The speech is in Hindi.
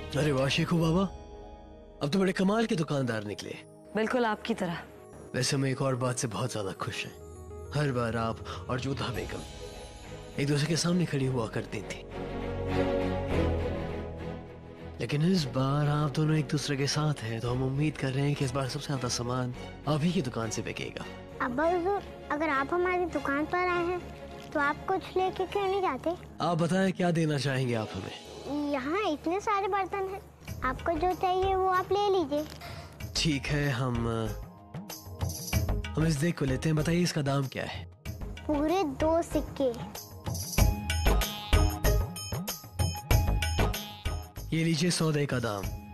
अरे वाह शेखू बाबा, अब तो बड़े कमाल के दुकानदार निकले। बिल्कुल आपकी तरह। वैसे मैं एक और बात से बहुत ज्यादा खुश हैं। हर बार आप और जोधा बेगम एक दूसरे के सामने खड़ी हुआ करती थी, लेकिन इस बार आप दोनों एक दूसरे के साथ हैं, तो हम उम्मीद कर रहे हैं कि इस बार सबसे ज्यादा सामान आप ही की दुकान से बिकेगा। अब्बा हुजूर, अगर आप हमारी दुकान पर आए हैं तो आप कुछ लेके क्यों नहीं जाते? आप बताएं क्या देना चाहेंगे आप हमें? यहाँ इतने सारे बर्तन हैं, आपको जो चाहिए वो आप ले लीजिए। ठीक है, हम इस देख को लेते हैं। बताइए इसका दाम क्या है? पूरे 2 सिक्के। ये लीजिए सौदे का दाम।